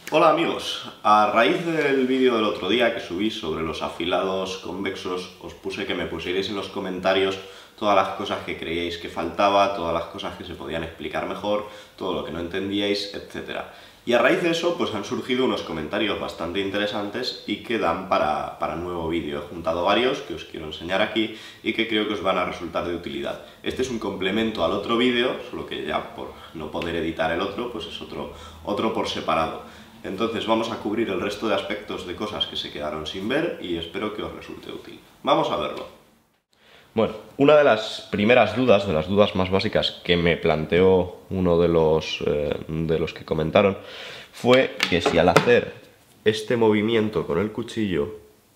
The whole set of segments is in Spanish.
Hola amigos, a raíz del vídeo del otro día que subí sobre los afilados convexos, os puse que me pusierais en los comentarios todas las cosas que creíais que faltaba, todas las cosas que se podían explicar mejor, todo lo que no entendíais, etc. Y a raíz de eso pues han surgido unos comentarios bastante interesantes y que dan para un nuevo vídeo. He juntado varios que os quiero enseñar aquí y que creo que os van a resultar de utilidad. Este es un complemento al otro vídeo, solo que ya por no poder editar el otro, pues es otro por separado. Entonces vamos a cubrir el resto de aspectos de cosas que se quedaron sin ver y espero que os resulte útil. Vamos a verlo. Bueno, una de las primeras dudas, de las dudas más básicas que me planteó uno de los que comentaron, fue que si al hacer este movimiento con el cuchillo,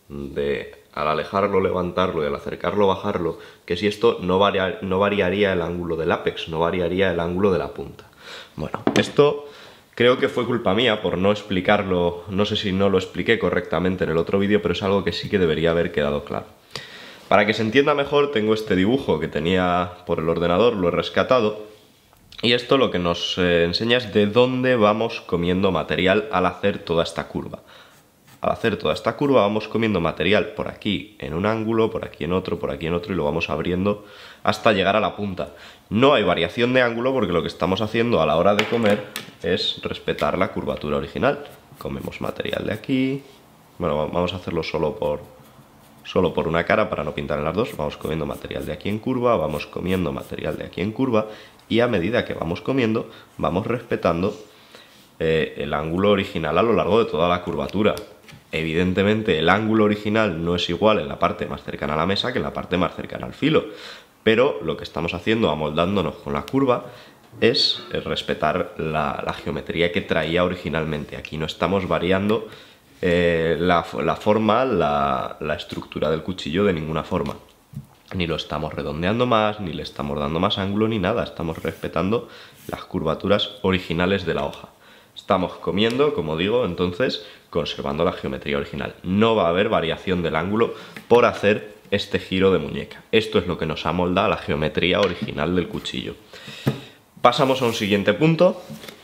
al alejarlo, levantarlo y al acercarlo, bajarlo, que si esto no variaría el ángulo del ápex, no variaría el ángulo de la punta. Bueno, esto creo que fue culpa mía por no explicarlo, no sé si no lo expliqué correctamente en el otro vídeo, pero es algo que sí que debería haber quedado claro. Para que se entienda mejor, tengo este dibujo que tenía por el ordenador, lo he rescatado, y esto lo que nos enseña es de dónde vamos comiendo material al hacer toda esta curva. Al hacer toda esta curva vamos comiendo material por aquí en un ángulo, por aquí en otro, y lo vamos abriendo hasta llegar a la punta. No hay variación de ángulo porque lo que estamos haciendo a la hora de comer es respetar la curvatura original. Comemos material de aquí, bueno, vamos a hacerlo solo por una cara para no pintar en las dos. Vamos comiendo material de aquí en curva, vamos comiendo material de aquí en curva, y a medida que vamos comiendo vamos respetando el ángulo original a lo largo de toda la curvatura. Evidentemente el ángulo original no es igual en la parte más cercana a la mesa que en la parte más cercana al filo, pero lo que estamos haciendo amoldándonos con la curva es respetar la geometría que traía originalmente. Aquí no estamos variando la forma, la estructura del cuchillo de ninguna forma. Ni lo estamos redondeando más, ni le estamos dando más ángulo, ni nada. Estamos respetando las curvaturas originales de la hoja. Estamos comiendo, como digo, entonces conservando la geometría original. No va a haber variación del ángulo por hacer este giro de muñeca. Esto es lo que nos amolda a la geometría original del cuchillo. Pasamos a un siguiente punto.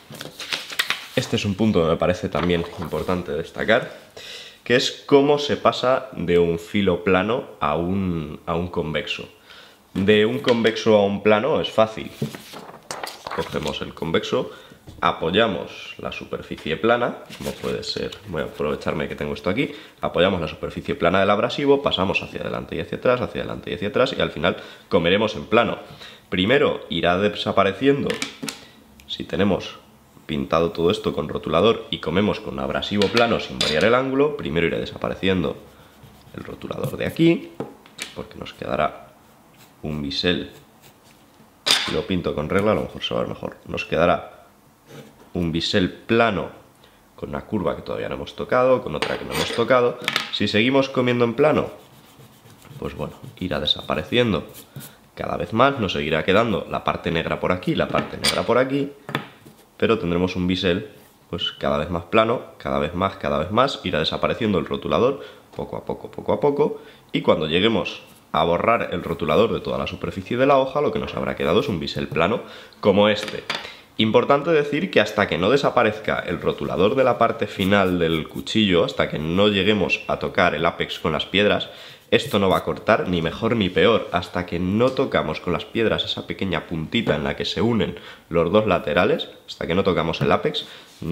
Este es un punto que me parece también importante destacar, que es cómo se pasa de un filo plano a un convexo. De un convexo a un plano es fácil. Cogemos el convexo, apoyamos la superficie plana, como puede ser, voy a aprovecharme que tengo esto aquí, apoyamos la superficie plana del abrasivo, pasamos hacia adelante y hacia atrás, hacia adelante y hacia atrás, y al final comeremos en plano. Primero irá desapareciendo, si tenemos pintado todo esto con rotulador y comemos con abrasivo plano sin variar el ángulo, primero irá desapareciendo el rotulador de aquí, porque nos quedará un bisel. Si lo pinto con regla a lo mejor se va a ver mejor. Nos quedará un bisel plano con una curva que todavía no hemos tocado, con otra que no hemos tocado. Si seguimos comiendo en plano, pues bueno, irá desapareciendo cada vez más, nos seguirá quedando la parte negra por aquí, la parte negra por aquí, pero tendremos un bisel pues cada vez más plano, cada vez más, irá desapareciendo el rotulador poco a poco, y cuando lleguemos a borrar el rotulador de toda la superficie de la hoja, lo que nos habrá quedado es un bisel plano como este. Importante decir que hasta que no desaparezca el rotulador de la parte final del cuchillo, hasta que no lleguemos a tocar el ápex con las piedras, esto no va a cortar ni mejor ni peor. Hasta que no tocamos con las piedras esa pequeña puntita en la que se unen los dos laterales, hasta que no tocamos el ápex,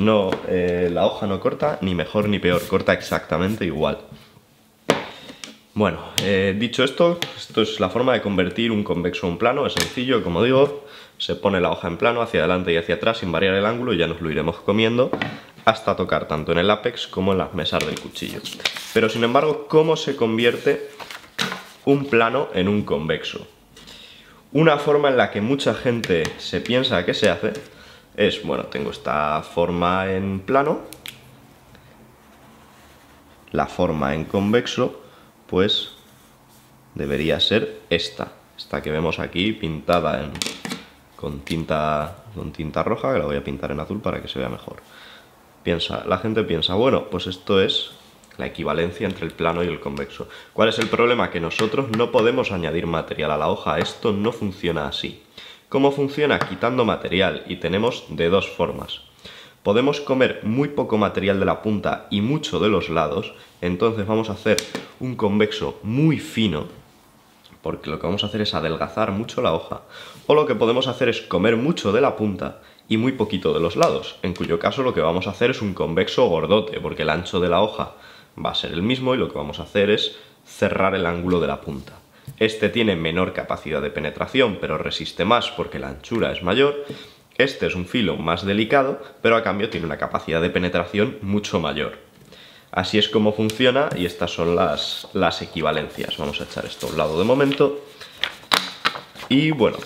la hoja no corta ni mejor ni peor, corta exactamente igual. Bueno, dicho esto, esto es la forma de convertir un convexo a un plano. Es sencillo, como digo, se pone la hoja en plano hacia adelante y hacia atrás sin variar el ángulo y ya nos lo iremos comiendo hasta tocar tanto en el ápex como en las mesas del cuchillo. Pero sin embargo, ¿cómo se convierte un plano en un convexo? Una forma en la que mucha gente se piensa que se hace es, bueno, tengo esta forma en plano, la forma en convexo pues debería ser esta que vemos aquí pintada con tinta roja, que la voy a pintar en azul para que se vea mejor. La gente piensa, bueno, pues esto es la equivalencia entre el plano y el convexo. ¿Cuál es el problema? Que nosotros no podemos añadir material a la hoja, esto no funciona así. ¿Cómo funciona? Quitando material, y tenemos de dos formas. Podemos comer muy poco material de la punta y mucho de los lados, entonces vamos a hacer un convexo muy fino, porque lo que vamos a hacer es adelgazar mucho la hoja, o lo que podemos hacer es comer mucho de la punta y muy poquito de los lados, en cuyo caso lo que vamos a hacer es un convexo gordote, porque el ancho de la hoja va a ser el mismo y lo que vamos a hacer es cerrar el ángulo de la punta. Este tiene menor capacidad de penetración, pero resiste más porque la anchura es mayor. Este es un filo más delicado, pero a cambio tiene una capacidad de penetración mucho mayor. Así es como funciona y estas son las equivalencias. Vamos a echar esto a un lado de momento. Y bueno,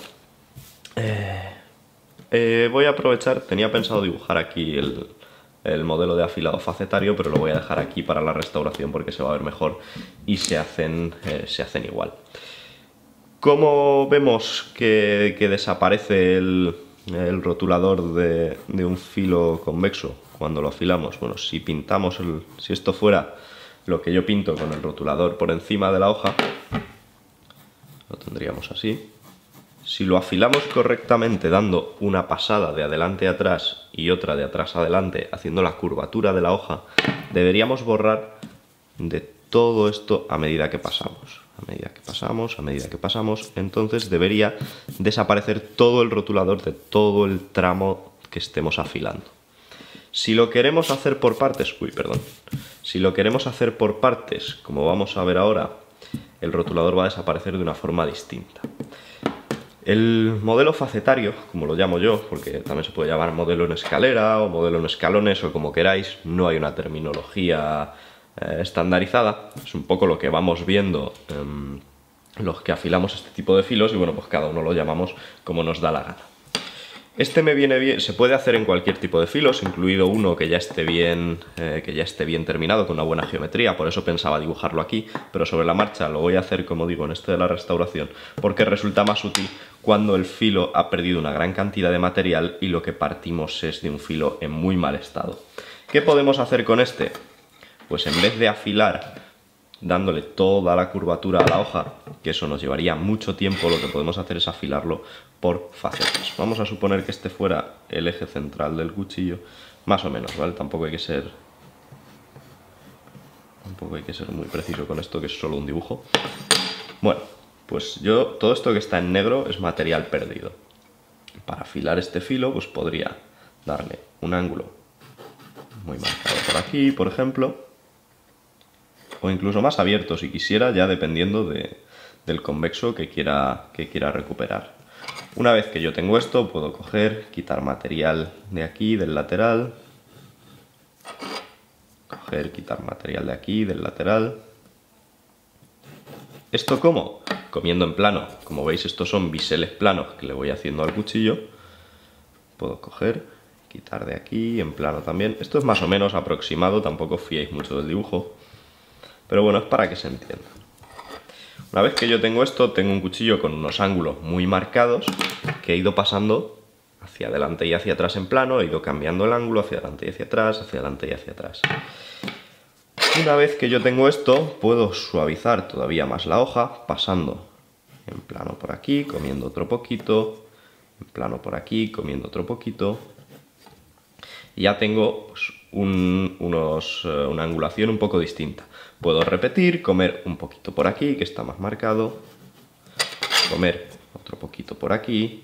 voy a aprovechar, tenía pensado dibujar aquí el modelo de afilado facetario, pero lo voy a dejar aquí para la restauración porque se va a ver mejor y se hacen igual. ¿Cómo vemos que desaparece el rotulador de un filo convexo cuando lo afilamos? Bueno, si esto fuera lo que yo pinto con el rotulador por encima de la hoja, lo tendríamos así. Si lo afilamos correctamente dando una pasada de adelante a atrás y otra de atrás a adelante, haciendo la curvatura de la hoja, deberíamos borrar de todo esto a medida que pasamos. A medida que pasamos, entonces debería desaparecer todo el rotulador de todo el tramo que estemos afilando. Si lo queremos hacer por partes, si lo queremos hacer por partes, como vamos a ver ahora, el rotulador va a desaparecer de una forma distinta. El modelo facetario, como lo llamo yo, porque también se puede llamar modelo en escalera o modelo en escalones o como queráis, no hay una terminología estandarizada, es un poco lo que vamos viendo los que afilamos este tipo de filos y bueno, pues cada uno lo llamamos como nos da la gana. Este me viene bien, se puede hacer en cualquier tipo de filos, incluido uno que ya esté bien terminado, con una buena geometría, por eso pensaba dibujarlo aquí, pero sobre la marcha lo voy a hacer, como digo, en este de la restauración, porque resulta más útil cuando el filo ha perdido una gran cantidad de material y lo que partimos es de un filo en muy mal estado. ¿Qué podemos hacer con este? Pues en vez de afilar dándole toda la curvatura a la hoja, que eso nos llevaría mucho tiempo, lo que podemos hacer es afilarlo por facetas. Vamos a suponer que este fuera el eje central del cuchillo, más o menos, ¿vale? Tampoco hay que ser muy preciso con esto, que es solo un dibujo. Bueno, pues todo esto que está en negro es material perdido. Para afilar este filo, pues podría darle un ángulo muy marcado por aquí, por ejemplo, o incluso más abierto si quisiera, ya dependiendo del convexo que quiera recuperar. Una vez que yo tengo esto, puedo coger, quitar material de aquí, del lateral, quitar material de aquí, del lateral. ¿Esto cómo? Comiendo en plano. Como veis, estos son biseles planos que le voy haciendo al cuchillo. Puedo coger, quitar de aquí, en plano también. Esto es más o menos aproximado, tampoco os fiéis mucho del dibujo. Pero bueno, es para que se entienda. Una vez que yo tengo esto, tengo un cuchillo con unos ángulos muy marcados que he ido pasando hacia adelante y hacia atrás en plano, he ido cambiando el ángulo hacia adelante y hacia atrás, hacia adelante y hacia atrás. Una vez que yo tengo esto, puedo suavizar todavía más la hoja, pasando en plano por aquí, comiendo otro poquito, en plano por aquí, comiendo otro poquito. Y ya tengo pues, una angulación un poco distinta. Puedo repetir, comer un poquito por aquí, que está más marcado, comer otro poquito por aquí,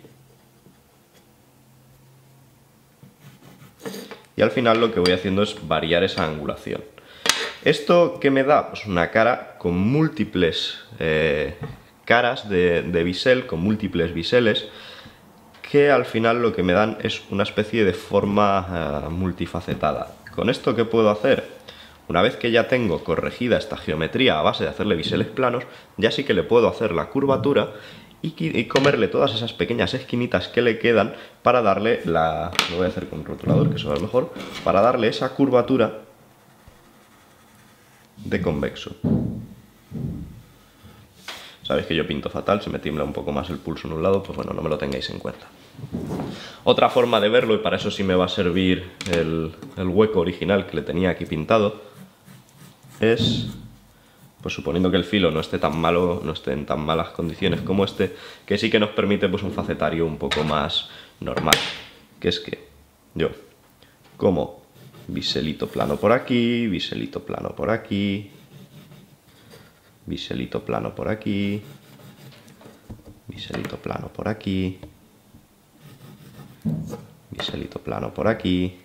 y al final lo que voy haciendo es variar esa angulación. ¿Esto qué me da? Pues una cara con múltiples caras de bisel, con múltiples biseles, que al final lo que me dan es una especie de forma multifacetada. ¿Con esto qué puedo hacer? Una vez que ya tengo corregida esta geometría a base de hacerle biseles planos, ya sí que le puedo hacer la curvatura y comerle todas esas pequeñas esquinitas que le quedan para darle lo voy a hacer con un rotulador, que eso va a ver mejor, para darle esa curvatura de convexo. Sabéis que yo pinto fatal, si me tiembla un poco más el pulso en un lado, pues bueno, no me lo tengáis en cuenta. Otra forma de verlo, y para eso sí me va a servir el hueco original que le tenía aquí pintado, es, pues suponiendo que el filo no esté tan malo, no esté en tan malas condiciones como este, que sí que nos permite pues un facetario un poco más normal, que es que yo como biselito plano por aquí, biselito plano por aquí, biselito plano por aquí, biselito plano por aquí, biselito plano por aquí.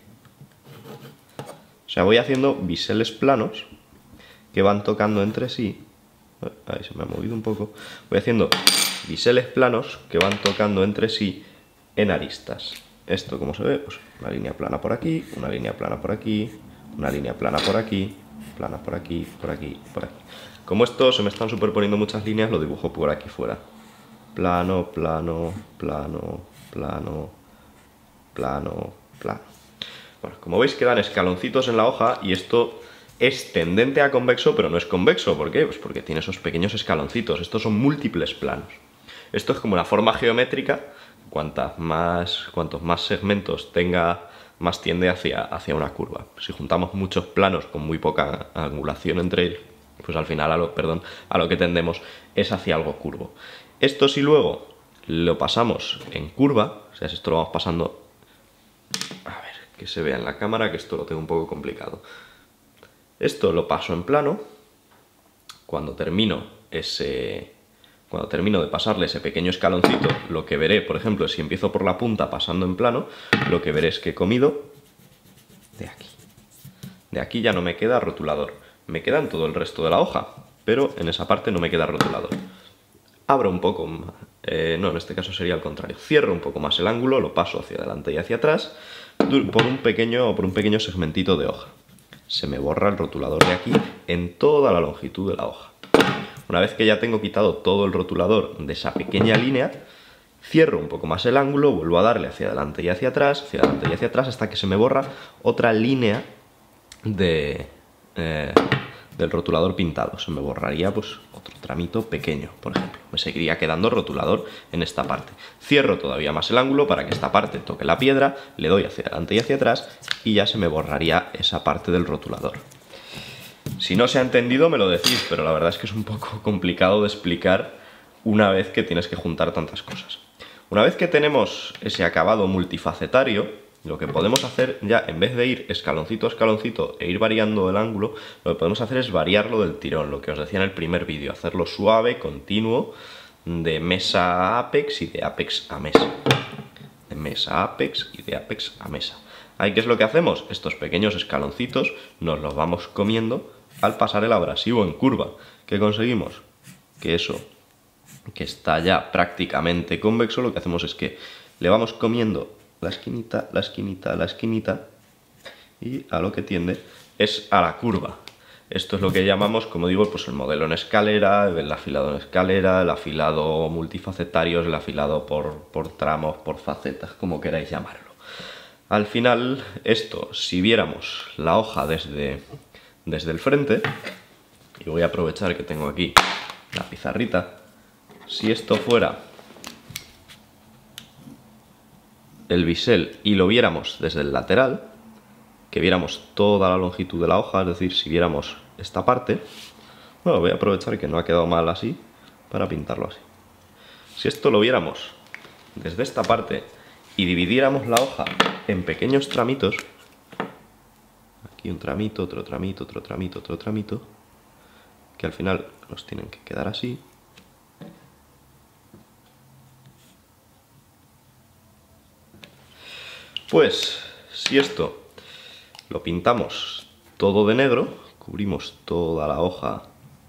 O sea, voy haciendo biseles planos que van tocando entre sí. Ahí se me ha movido un poco. Voy haciendo biseles planos que van tocando entre sí en aristas. Esto, como se ve, pues una línea plana por aquí, una línea plana por aquí, una línea plana por aquí, plana por aquí, por aquí, por aquí. Como esto se me están superponiendo muchas líneas, lo dibujo por aquí fuera. Plano, plano, plano, plano, plano, plano. Bueno, como veis quedan escaloncitos en la hoja y esto es tendente a convexo, pero no es convexo. ¿Por qué? Pues porque tiene esos pequeños escaloncitos. Estos son múltiples planos. Esto es como una forma geométrica. Cuantos más segmentos tenga, más tiende hacia una curva. Si juntamos muchos planos con muy poca angulación entre ellos, pues al final a lo que tendemos es hacia algo curvo. Esto si luego lo pasamos en curva, o sea, si esto lo vamos pasando... A ver, que se vea en la cámara, que esto lo tengo un poco complicado. Esto lo paso en plano. Cuando termino de pasarle ese pequeño escaloncito, lo que veré, por ejemplo, si empiezo por la punta pasando en plano, lo que veré es que he comido de aquí. De aquí ya no me queda rotulador. Me queda en todo el resto de la hoja, pero en esa parte no me queda rotulador. Abro un poco, no, en este caso sería al contrario. Cierro un poco más el ángulo, lo paso hacia adelante y hacia atrás por un pequeño segmentito de hoja. Se me borra el rotulador de aquí en toda la longitud de la hoja. Una vez que ya tengo quitado todo el rotulador de esa pequeña línea, cierro un poco más el ángulo, vuelvo a darle hacia adelante y hacia atrás, hasta que se me borra otra línea del rotulador pintado. Se me borraría pues otro tramito pequeño, por ejemplo. Me seguiría quedando rotulador en esta parte. Cierro todavía más el ángulo para que esta parte toque la piedra, le doy hacia adelante y hacia atrás y ya se me borraría esa parte del rotulador. Si no se ha entendido me lo decís, pero la verdad es que es un poco complicado de explicar una vez que tienes que juntar tantas cosas. Una vez que tenemos ese acabado multifacetario, lo que podemos hacer ya, en vez de ir escaloncito a escaloncito e ir variando el ángulo, lo que podemos hacer es variarlo del tirón, lo que os decía en el primer vídeo, hacerlo suave, continuo, de mesa a apex y de apex a mesa. De mesa a apex y de apex a mesa. Ahí, ¿qué es lo que hacemos? Estos pequeños escaloncitos nos los vamos comiendo al pasar el abrasivo en curva. ¿Qué conseguimos? Que eso, que está ya prácticamente convexo, lo que hacemos es que le vamos comiendo la esquinita, la esquinita, la esquinita, y a lo que tiende es a la curva. Esto es lo que llamamos, como digo, pues el modelo en escalera, el afilado en escalera, el afilado multifacetario, el afilado por tramos, por facetas, como queráis llamarlo. Al final, esto, si viéramos la hoja desde el frente, y voy a aprovechar que tengo aquí la pizarrita, si esto fuera el bisel y lo viéramos desde el lateral, que viéramos toda la longitud de la hoja, es decir, si viéramos esta parte, bueno, voy a aprovechar que no ha quedado mal así para pintarlo así. Si esto lo viéramos desde esta parte y dividiéramos la hoja en pequeños tramitos, aquí un tramito, otro tramito, otro tramito, otro tramito, que al final nos tienen que quedar así. Pues, si esto lo pintamos todo de negro, cubrimos toda la hoja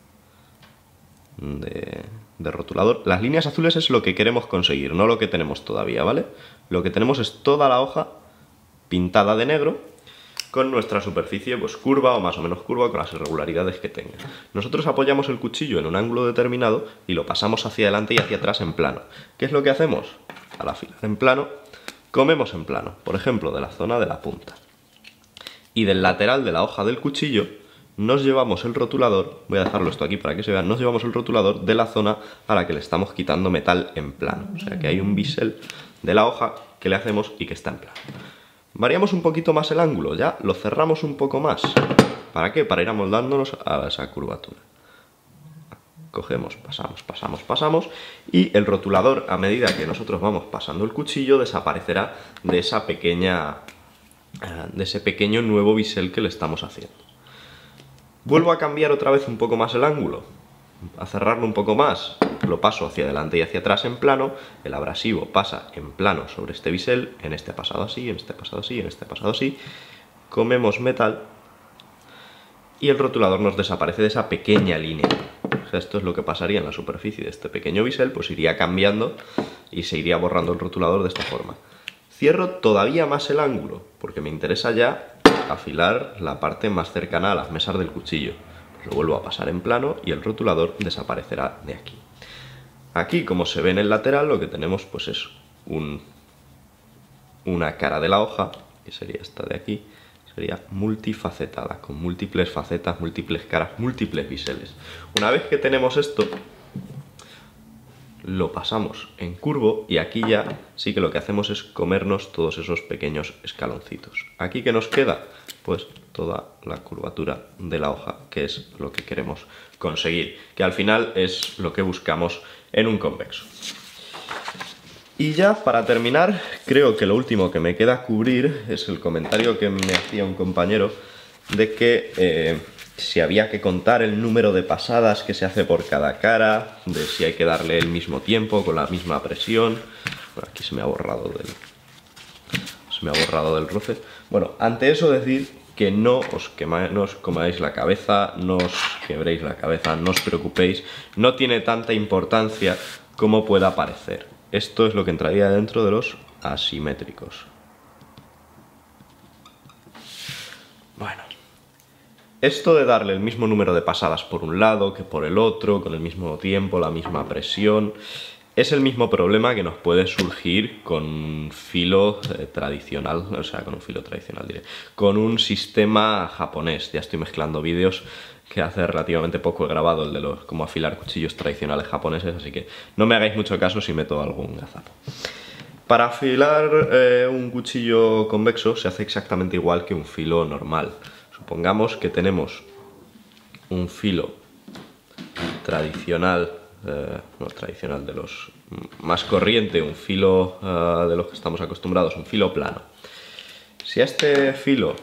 de rotulador. Las líneas azules es lo que queremos conseguir, no lo que tenemos todavía, ¿vale? Lo que tenemos es toda la hoja pintada de negro con nuestra superficie pues curva o más o menos curva, con las irregularidades que tenga. Nosotros apoyamos el cuchillo en un ángulo determinado y lo pasamos hacia adelante y hacia atrás en plano. ¿Qué es lo que hacemos? Al afilar en plano, comemos en plano, por ejemplo, de la zona de la punta. Y del lateral de la hoja del cuchillo nos llevamos el rotulador, voy a dejarlo esto aquí para que se vea, nos llevamos el rotulador de la zona a la que le estamos quitando metal en plano. O sea que hay un bisel de la hoja que le hacemos y que está en plano. Variamos un poquito más el ángulo, ya lo cerramos un poco más. ¿Para qué? Para ir amoldándonos a esa curvatura. Cogemos, pasamos, pasamos, pasamos, y el rotulador, a medida que nosotros vamos pasando el cuchillo, desaparecerá de esa pequeña de ese pequeño nuevo bisel que le estamos haciendo. Vuelvo a cambiar otra vez un poco más el ángulo, a cerrarlo un poco más, lo paso hacia adelante y hacia atrás en plano, el abrasivo pasa en plano sobre este bisel, en este ha pasado así, en este ha pasado así, en este ha pasado así, comemos metal y el rotulador nos desaparece de esa pequeña línea. O sea, esto es lo que pasaría en la superficie de este pequeño bisel, pues iría cambiando y se iría borrando el rotulador de esta forma. Cierro todavía más el ángulo, porque me interesa ya afilar la parte más cercana a las mesas del cuchillo. Pues lo vuelvo a pasar en plano y el rotulador desaparecerá de aquí. Aquí, como se ve en el lateral, lo que tenemos pues es una cara de la hoja, que sería esta de aquí, sería multifacetada, con múltiples facetas, múltiples caras, múltiples biseles. Una vez que tenemos esto, lo pasamos en curvo y aquí ya sí que lo que hacemos es comernos todos esos pequeños escaloncitos. ¿Aquí qué nos queda? Pues toda la curvatura de la hoja, que es lo que queremos conseguir, que al final es lo que buscamos en un convexo. Y ya para terminar, creo que lo último que me queda cubrir es el comentario que me hacía un compañero de que si había que contar el número de pasadas que se hace por cada cara, de si hay que darle el mismo tiempo, con la misma presión. Bueno, aquí se me ha borrado del roce. Bueno, ante eso decir que no os comáis la cabeza, no os quebréis la cabeza, no os preocupéis, no tiene tanta importancia como pueda parecer. Esto es lo que entraría dentro de los asimétricos. Bueno, esto de darle el mismo número de pasadas por un lado que por el otro, con el mismo tiempo, la misma presión, es el mismo problema que nos puede surgir con un filo tradicional, o sea, con un filo tradicional diré, con un sistema japonés. Ya estoy mezclando vídeos que hace relativamente poco he grabado, el de cómo afilar cuchillos tradicionales japoneses, así que no me hagáis mucho caso si meto algún gazapo. Para afilar un cuchillo convexo se hace exactamente igual que un filo normal. Supongamos que tenemos un filo tradicional, no tradicional, de los más corriente, un filo de los que estamos acostumbrados, un filo plano. Si a este filo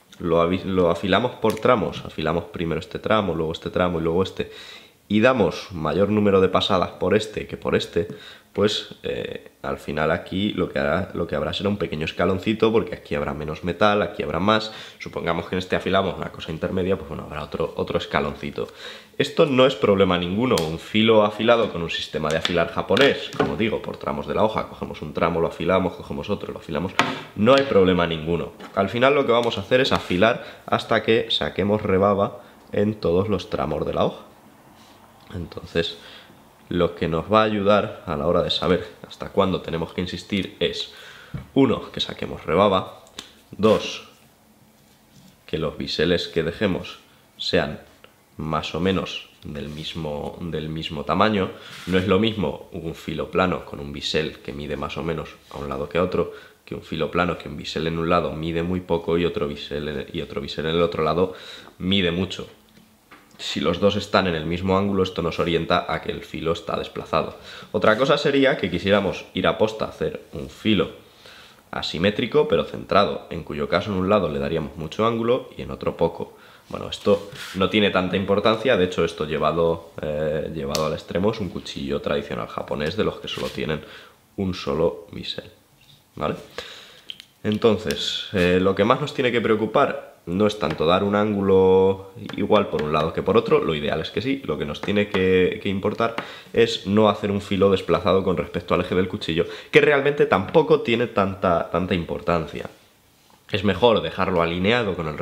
lo afilamos por tramos, afilamos primero este tramo, luego este tramo y luego este, y damos mayor número de pasadas por este que por este, pues al final aquí lo que habrá será un pequeño escaloncito, porque aquí habrá menos metal, aquí habrá más. Supongamos que en este afilamos una cosa intermedia, pues bueno, habrá otro escaloncito. Esto no es problema ninguno, un filo afilado con un sistema de afilar japonés, como digo, por tramos de la hoja, cogemos un tramo, lo afilamos, cogemos otro, lo afilamos, no hay problema ninguno. Al final lo que vamos a hacer es afilar hasta que saquemos rebaba en todos los tramos de la hoja. Entonces, lo que nos va a ayudar a la hora de saber hasta cuándo tenemos que insistir es: 1, que saquemos rebaba; 2, que los biseles que dejemos sean más o menos del mismo tamaño. No es lo mismo un filo plano con un bisel que mide más o menos a un lado que a otro, que un filo plano que un bisel en un lado mide muy poco y otro bisel en el otro lado mide mucho. Si los dos están en el mismo ángulo, esto nos orienta a que el filo está desplazado. Otra cosa sería que quisiéramos ir a posta a hacer un filo asimétrico, pero centrado, en cuyo caso en un lado le daríamos mucho ángulo y en otro poco. Bueno, esto no tiene tanta importancia, de hecho esto llevado al extremo es un cuchillo tradicional japonés, de los que solo tienen un solo bisel, ¿vale? Entonces, lo que más nos tiene que preocupar no es tanto dar un ángulo igual por un lado que por otro, lo ideal es que sí. Lo que nos tiene que importar es no hacer un filo desplazado con respecto al eje del cuchillo, que realmente tampoco tiene tanta importancia. Es mejor dejarlo alineado con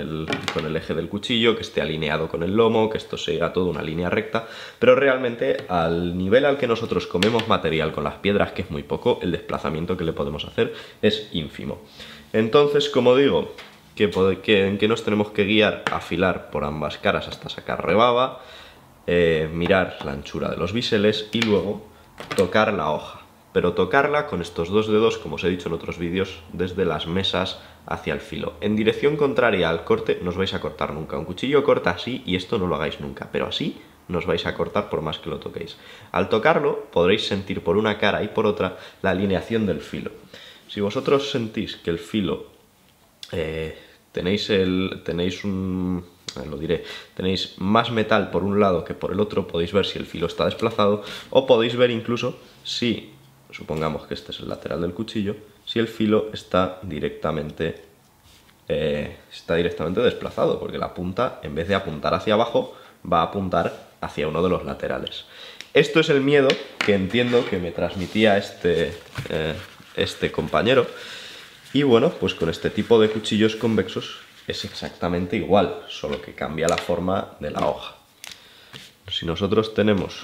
el eje del cuchillo, que esté alineado con el lomo, que esto sea todo una línea recta, pero realmente al nivel al que nosotros comemos material con las piedras, que es muy poco, el desplazamiento que le podemos hacer es ínfimo. Entonces, como digo, ¿en qué nos tenemos que guiar? Afilar por ambas caras hasta sacar rebaba, mirar la anchura de los biseles y luego tocar la hoja. Pero tocarla con estos dos dedos, como os he dicho en otros vídeos, desde las mesas hacia el filo. En dirección contraria al corte no os vais a cortar nunca. Un cuchillo corta así y esto no lo hagáis nunca, pero así no os vais a cortar por más que lo toquéis. Al tocarlo podréis sentir por una cara y por otra la alineación del filo. Si vosotros sentís que el filo tenéis más metal por un lado que por el otro, podéis ver si el filo está desplazado, o podéis ver incluso si, supongamos que este es el lateral del cuchillo, si el filo está directamente desplazado, porque la punta, en vez de apuntar hacia abajo, va a apuntar hacia uno de los laterales. Esto es el miedo que entiendo que me transmitía este compañero. Y bueno, pues con este tipo de cuchillos convexos es exactamente igual, solo que cambia la forma de la hoja. Si nosotros tenemos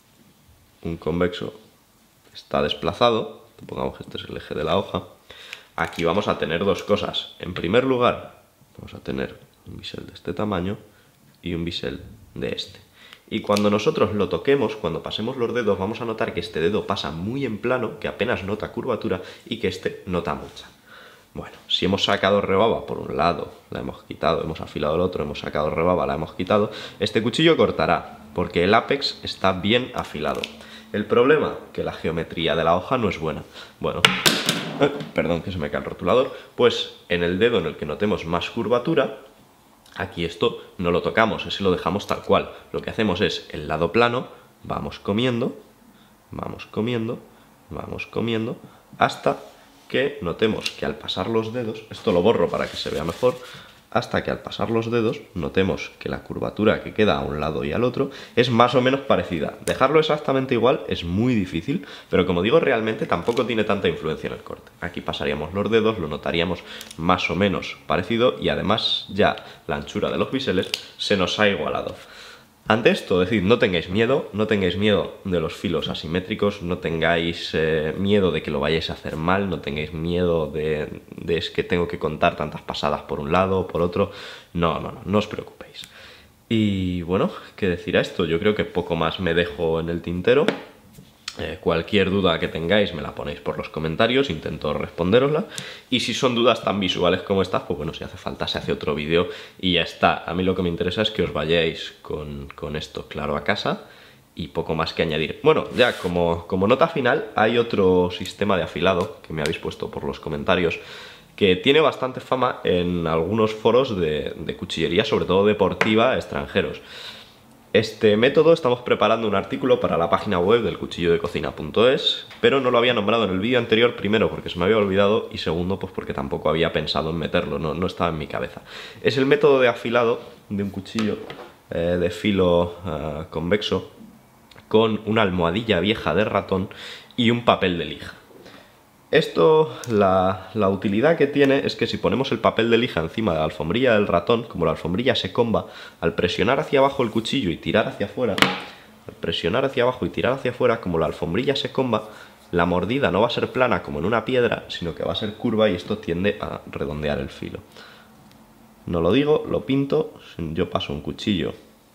un convexo que está desplazado, supongamos que este es el eje de la hoja, aquí vamos a tener dos cosas. En primer lugar, vamos a tener un bisel de este tamaño y un bisel de este. Y cuando nosotros lo toquemos, cuando pasemos los dedos, vamos a notar que este dedo pasa muy en plano, que apenas nota curvatura y que este nota mucha. Bueno, si hemos sacado rebaba por un lado, la hemos quitado, hemos afilado el otro, hemos sacado rebaba, la hemos quitado, este cuchillo cortará, porque el ápex está bien afilado. El problema, que la geometría de la hoja no es buena. Bueno, perdón que se me cae el rotulador, pues en el dedo en el que notemos más curvatura, aquí esto no lo tocamos, ese lo dejamos tal cual. Lo que hacemos es el lado plano, vamos comiendo, vamos comiendo, vamos comiendo, hasta que notemos que al pasar los dedos, esto lo borro para que se vea mejor, hasta que al pasar los dedos notemos que la curvatura que queda a un lado y al otro es más o menos parecida. Dejarlo exactamente igual es muy difícil, pero como digo, realmente tampoco tiene tanta influencia en el corte. Aquí pasaríamos los dedos, lo notaríamos más o menos parecido y además ya la anchura de los biseles se nos ha igualado. Ante esto, decid, no tengáis miedo de los filos asimétricos, no tengáis miedo de que lo vayáis a hacer mal, no tengáis miedo de es que tengo que contar tantas pasadas por un lado o por otro. No os preocupéis. Y bueno, ¿qué decir a esto? Yo creo que poco más me dejo en el tintero. Cualquier duda que tengáis me la ponéis por los comentarios, intento responderosla. Y si son dudas tan visuales como estas, pues bueno, si hace falta se hace otro vídeo y ya está. A mí lo que me interesa es que os vayáis con esto claro a casa y poco más que añadir. Bueno, ya como nota final hay otro sistema de afilado que me habéis puesto por los comentarios que tiene bastante fama en algunos foros de cuchillería, sobre todo deportiva, extranjeros. Este método estamos preparando un artículo para la página web del cuchillodecocina.es, pero no lo había nombrado en el vídeo anterior, primero porque se me había olvidado y segundo pues porque tampoco había pensado en meterlo, no estaba en mi cabeza. Es el método de afilado de un cuchillo de filo convexo con una almohadilla vieja de ratón y un papel de lija. Esto, la utilidad que tiene es que si ponemos el papel de lija encima de la alfombrilla del ratón, como la alfombrilla se comba, al presionar hacia abajo el cuchillo y tirar hacia afuera, como la alfombrilla se comba, la mordida no va a ser plana como en una piedra, sino que va a ser curva y esto tiende a redondear el filo. No lo digo, lo pinto, yo paso un cuchillo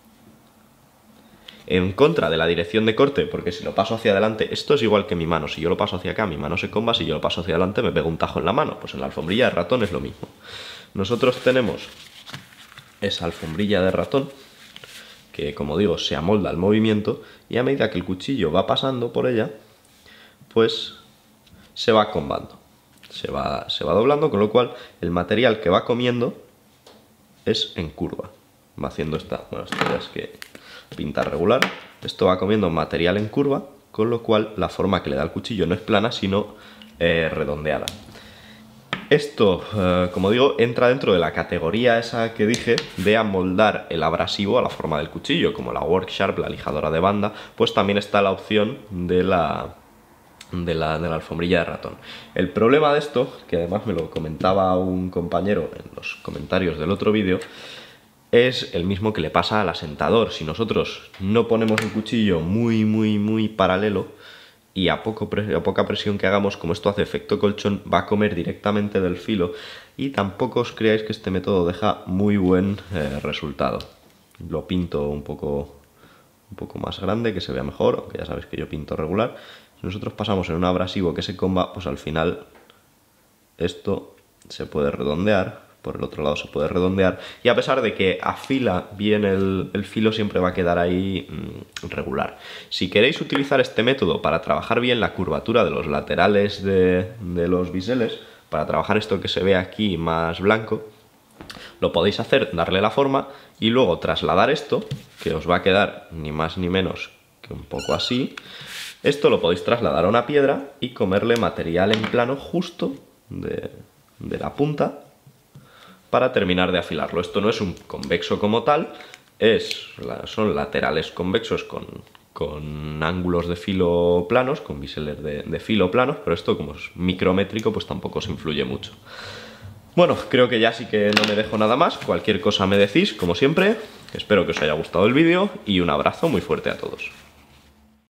en contra de la dirección de corte, porque si lo paso hacia adelante, esto es igual que mi mano, si yo lo paso hacia acá, mi mano se comba, si yo lo paso hacia adelante me pego un tajo en la mano, pues en la alfombrilla de ratón es lo mismo. Nosotros tenemos esa alfombrilla de ratón, que como digo, se amolda al movimiento, y a medida que el cuchillo va pasando por ella, pues se va combando, se va doblando, con lo cual el material que va comiendo es en curva, va haciendo esta, bueno, esto ya es que pinta regular, esto va comiendo material en curva, con lo cual la forma que le da el cuchillo no es plana, sino redondeada. Esto, como digo, entra dentro de la categoría esa que dije de amoldar el abrasivo a la forma del cuchillo, como la Worksharp, la lijadora de banda, pues también está la opción de la alfombrilla de ratón. El problema de esto, que además me lo comentaba un compañero en los comentarios del otro vídeo, es el mismo que le pasa al asentador. Si nosotros no ponemos el cuchillo muy paralelo y a poca presión que hagamos, como esto hace efecto colchón, va a comer directamente del filo y tampoco os creáis que este método deja muy buen resultado. Lo pinto un poco más grande, que se vea mejor, aunque ya sabéis que yo pinto regular. Si nosotros pasamos en un abrasivo que se comba, pues al final esto se puede redondear, por el otro lado se puede redondear, y a pesar de que afila bien el filo, siempre va a quedar ahí regular. Si queréis utilizar este método para trabajar bien la curvatura de los laterales de los biseles, para trabajar esto que se ve aquí más blanco, lo podéis hacer, darle la forma y luego trasladar esto, que os va a quedar ni más ni menos que un poco así. Esto lo podéis trasladar a una piedra y comerle material en plano justo de la punta para terminar de afilarlo. Esto no es un convexo como tal, son laterales convexos con ángulos de filo planos, con biseles de filo planos, pero esto como es micrométrico pues tampoco se influye mucho. Bueno, creo que ya sí que no me dejo nada más. Cualquier cosa me decís, como siempre. Espero que os haya gustado el vídeo y un abrazo muy fuerte a todos.